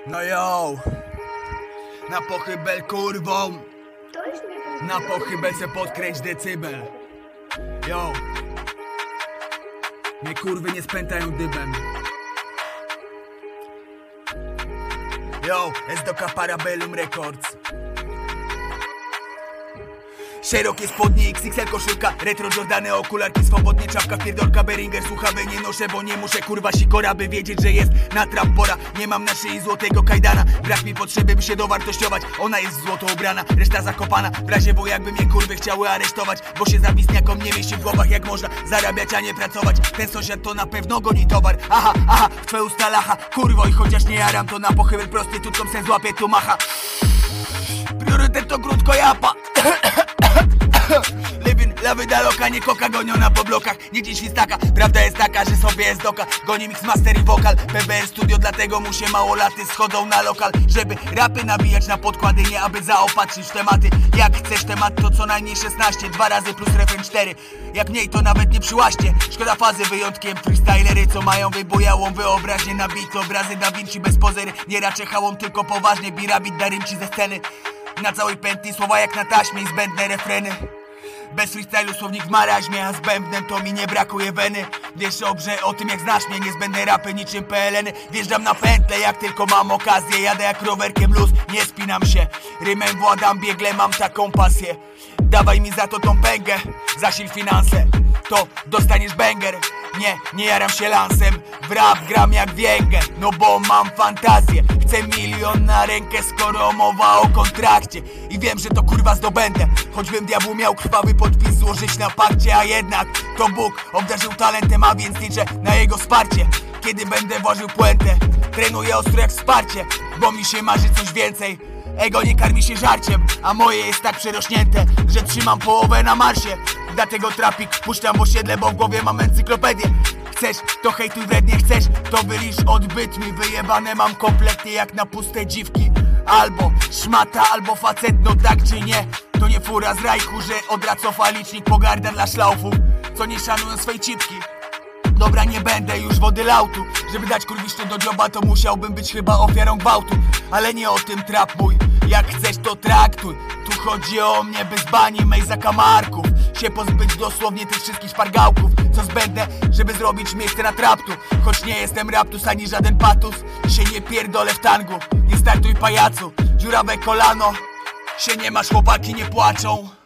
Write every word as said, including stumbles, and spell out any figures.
No yo, na pochybel kurwą, na pochybel se podkręć decybel. Yo, mnie kurwy nie spętają dybem. Yo, S-Doka Parabellum Records. Szerokie spodnie, X X L koszulka, retro Jordany, okularki, swobodnie czapka, pierdolka, Beringer, słuchawy nie noszę, bo nie muszę kurwa sikora, by wiedzieć, że jest na trampora. Nie mam na szyi złotego kajdana, brak mi potrzeby, by się dowartościować. Ona jest złoto ubrana, reszta zakopana, w razie bo jakby mnie kurwy chciały aresztować, bo się zawistniakom nie mieści w głowach, jak można zarabiać, a nie pracować. Ten sąsiad to na pewno goni towar, aha, aha, w twoje usta lacha, kurwo, i chociaż nie jaram, to na pochybel prostytutką sen złapie tu macha. Priorytet to krótko japa. Living la vida loca, nie koka goniona po blokach, nie dziś świstaka. Prawda jest taka, że sobie jest doka, goni mixmaster i wokal, P B R Studio, dlatego mu się mało laty schodzą na lokal, żeby rapy nabijać na podkłady, nie aby zaopatrzyć w tematy. Jak chcesz temat, to co najmniej szesnaście, dwa razy plus refren cztery. Jak mniej, to nawet nie przyłaście. Szkoda fazy, wyjątkiem freestylery, co mają wybujałą wyobraźnię. Na beat obrazy Da Vinci bez pozery, nie raczej hałą, tylko poważnie. Birabit darym ci ze sceny. Na całej pętli słowa jak na taśmie i zbędne refreny. Bez freestylu słownik w maraźmie, a z bębnem to mi nie brakuje weny. Wiesz dobrze o tym jak znasz mnie, niezbędne rapy niczym P L N-y. Wjeżdżam na pętlę jak tylko mam okazję, jadę jak rowerkiem luz, nie spinam się. Rymem władam biegle, mam taką pasję. Dawaj mi za to tą pęgę, zasil finanse, to dostaniesz banger. Nie, nie jaram się lansem, w rap gram jak więgę, no bo mam fantazję. Chcę milion na rękę, skoro mowa o kontrakcie. I wiem, że to kurwa zdobędę, choćbym diabłu miał krwawy podpis złożyć na pakcie. A jednak to Bóg obdarzył talentem, a więc liczę na jego wsparcie. Kiedy będę włażył puentę, trenuję ostro jak wsparcie, bo mi się marzy coś więcej. Ego nie karmi się żarciem, a moje jest tak przerośnięte, że trzymam połowę na marsie. Dlatego trapik puszczam w osiedle, bo w głowie mam encyklopedię. Chcesz, to hejtuj wrednie, chcesz, to wylicz odbyt mi. Wyjebane mam kompletnie jak na puste dziwki. Albo szmata, albo facet, no tak czy nie. To nie fura z rajku, że odracofa licznik, pogarda dla szlaufów, co nie szanują swej cipki. Dobra, nie będę już wody lautu. Żeby dać kurwiszczę do dzioba, to musiałbym być chyba ofiarą gwałtu. Ale nie o tym trap mój, jak chcesz to traktuj. Tu chodzi o mnie, by z bani mej zakamarków się pozbyć dosłownie tych wszystkich szpargałków, co zbędne, żeby zrobić miejsce na traptu. Choć nie jestem raptus ani żaden patus, się nie pierdolę w tangu. Nie startuj pajacu, dziurawe kolano, się nie masz, chłopaki nie płaczą.